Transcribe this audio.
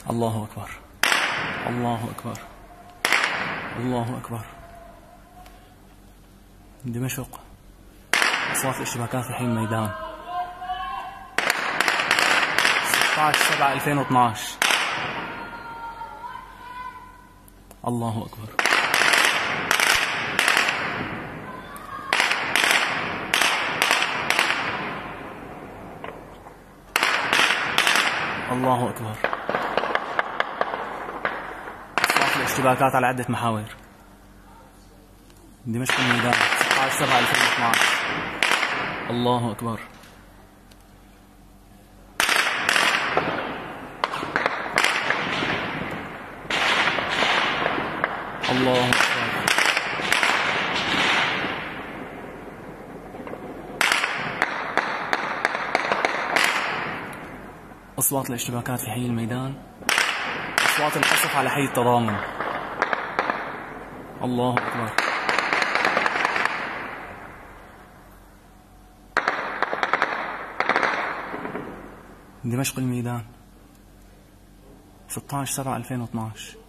الله أكبر، الله أكبر، الله أكبر. دمشق، أصوات الاشتباكات في حي الميدان. 16/7/2012. الله أكبر. الله أكبر. أصوات الاشتباكات على عدة محاور. دمشق الميدان، 16/7/2012. الله أكبر. الله أكبر. أصوات الاشتباكات في حي الميدان. أصوات القصف على حي التضامن. الله أكبر. دمشق الميدان، 16/7/2012.